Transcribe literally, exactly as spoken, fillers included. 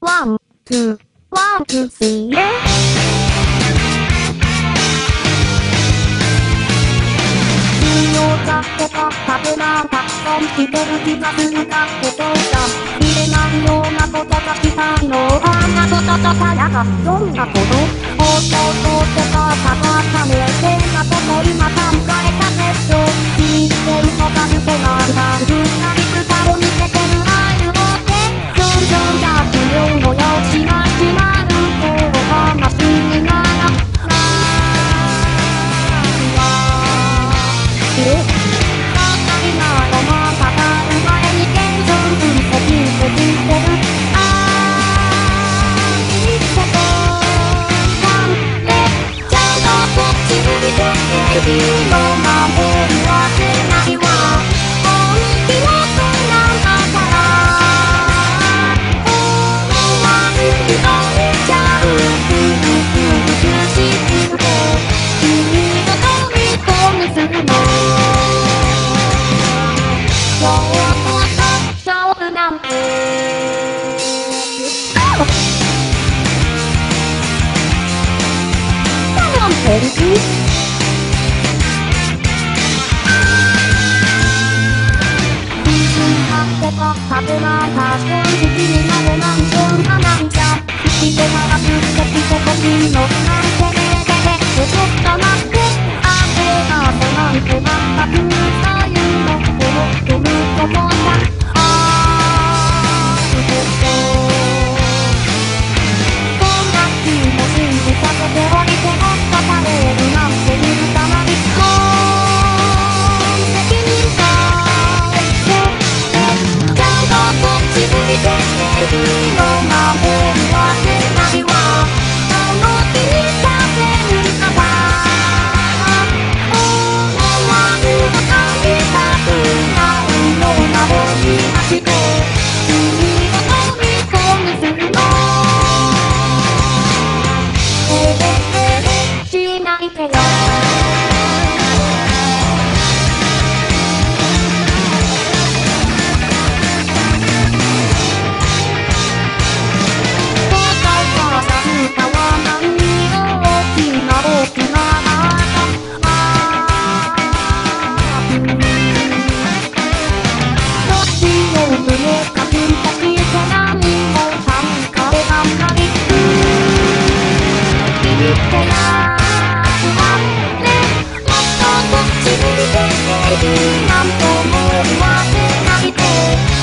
ワン、ツー、ワン、ツー、スリー。だってか、食べなたくさんしてる気がするだけどさ、入れないようなことがしたいの。あんなこととからか、どんなこと放送とかかかったね。変なこと今考えたけど、人生とかずてなんだ。二人二人見せてるアイルをて、上々だってよもよしなしなると話にならない。え君の守りはせないわ。本気のそんなんだから思わずに飛んじゃう。ふるふるしくて君の虜にするの。そうそうそうなんてなんてる食べなた正直になるなんそんななんじゃしてからずっと来てほしいのなんてねえでへちょっと待ってあれがもなんてまったくさいうの思ってると思ったあーうそこんな気も信じさせておいてほっとされるなんて許さない責任さ君の守りはせないわ。楽しみさせるから思わず語りたくなるようなを見まして君を虜にするの。ええええしないけどなんとも言わせないで